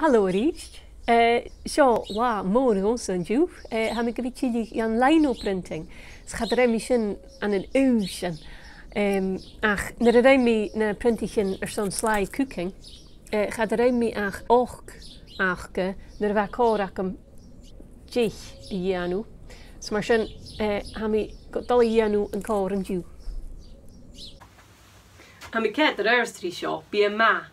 Hallo Riest. Zo, morgen ons aan jou. Heb ik een beetje een lino-printing. Het gaat er een aan een uurtje. Ach, naar een printing er zo'n sly cooking. Gaat er een ook naar waar korakam jich janu. Maar zijn heb alle janu een koren jou. Heb ik het er eerst zo bij ma.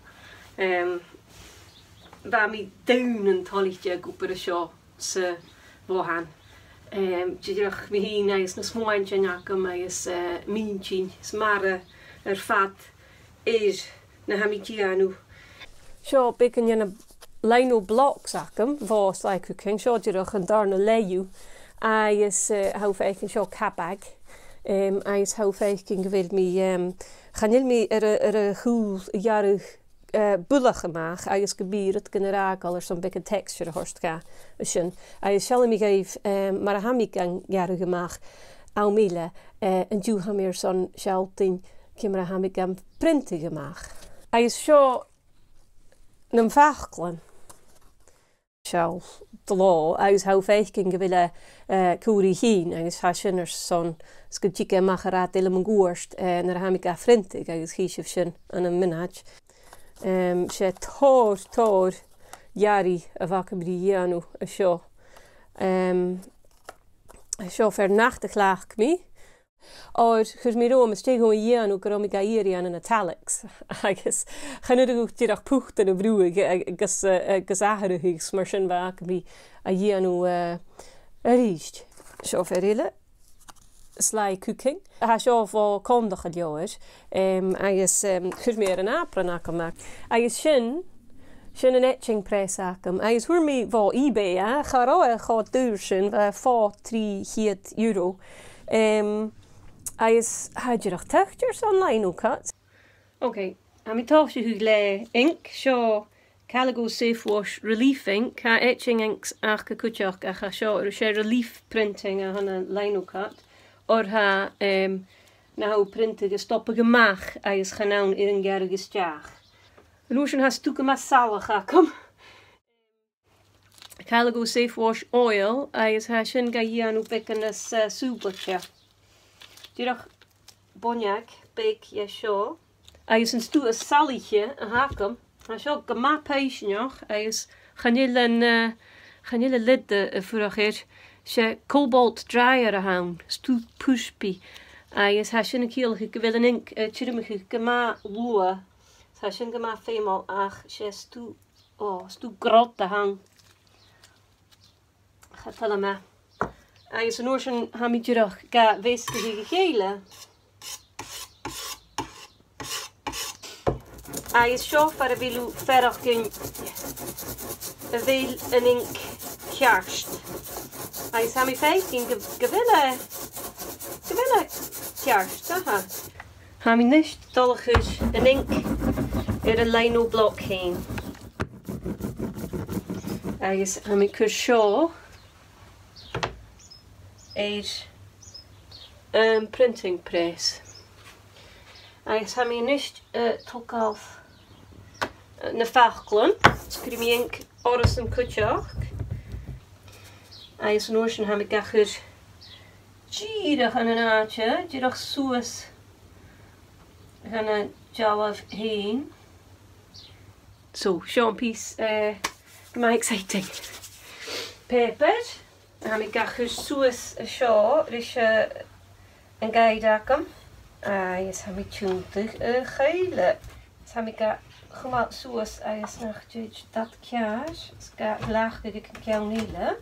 Waar mi duinen talletje op de show se wohan. Jidrach mi hin is na smoantje nakom is minchin smare fat is na hamikianu. Zo beken je een lino blok zakken voor sly cooking. Zo jidrach een darne leju. Is hoofdveiking zo kabag. Is hoofdveiking gewild mi gaan jullie er goed jarig bullen gemaakt. Hij is gebied het generaal er zo'n beetje texture horst ga. Hij is zelf me geef maar hij heb ik jaren gemaakt. Almile en toen heb ik zo'n schelting kimmer heb ik printen gemaakt. Hij is zo een vakelen. Zelf de law. Hij is hoe vijfking willen corrigeren. Hij is haar zo'n skutjike mageraat helemaal goorst en daar heb ik printen. Hij is giesje aan een minach. Ze tor jari avakabri zo zo vernachtig laag me. Or gus mi rom stego janu krom ik hier aan een italics. I guess gaan er ook direct puchten de broe gezagerig smarschen vakabri janu riest. Zo verrille. Sly cooking. Hij is zo voor kondig het jongens. Hij is goed meer een apren gemaakt. Hij is een etching prijs akem. Hij is voor mij voor eBay. Gaat duur zijn voor €3 hij is had je nog textures online ook had. Oké, en ik dacht je hoe ink zo Calico Safe Wash Relief ink. Ga etching inks achter kutjach. Ga zo relief printing aan een lijn ook had. Or ha nou printen gestoppen gemaakt. Hij is genoemd in een jaar gestjaag. Lotion has stukken masala gakom. Calico Safe Wash Oil. Hij is haar shin gajian op ik een soepeltje. Dirach bonjak beek je zo. Hij is een stoel salietje een hakom. Hij is ook gemaakt nog. Hij is gaan jullie lidden vorig ze cobalt dryer aan, stoel pushpi. Hij is haar shin kiel wil een ink chirmige gema lua. Haar shin gema female ach ze stoel grot te hang. Gaat allemaal. Hij is een oorschen hamidjerach ga weestige gele. Hij is zo voor wilu verraking wil een ink kjarst. Hij is hami 15 gewille kjarst. Aha. Hami niet dolletjes een ink een lino blok heen. Hij is hami kursho. Is een printing press. Hij is hami niet tok af een vakelen. Scream ink oris een kutjach. Hij is een oorschen hami gacher gierig aan een aatje. Gierig soes gaan een jalaf heen. Zo, zo'n piece maar exciting. Peper. En ik ga soes zo, dus een geidakum. Is heb ik twintig gele. Dus heb ik gemaakt soes, is nog dat kaas. Dus ik laag ik jou nielen.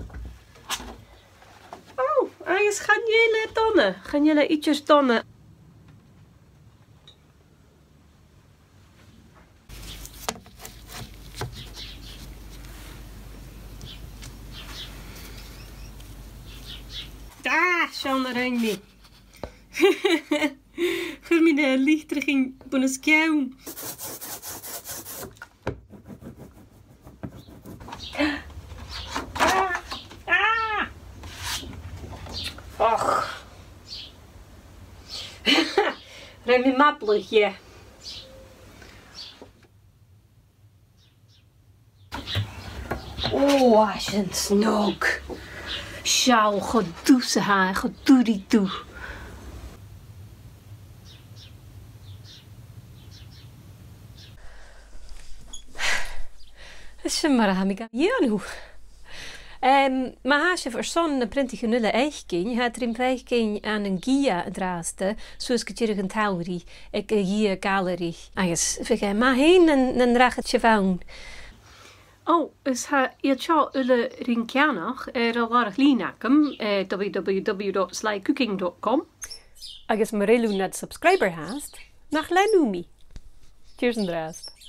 Oh, is gaan jullie tonnen. Gaan jullie ietsjes tonnen. Zo'n erin mee. Voor mij ligt er geen bonus kou. Och. Ruim je mappelig, Oh, is een snog. Sjouw, god doe ze haar, god doe die toe. Is maar amiga. Ja, nu. Maar als je voor zo'n printige nulle eichking, gaat er in vijfking aan een gia draaste, zoals ik je een tauri, ik gia galerie. Agus, vergeet maar heen en rachetje van. Oh, is ha je tja ulle rinkianach al linakum www.slycooking.com. Agus Marilu net subscriber haast, nach lenumi. Cheers en draast.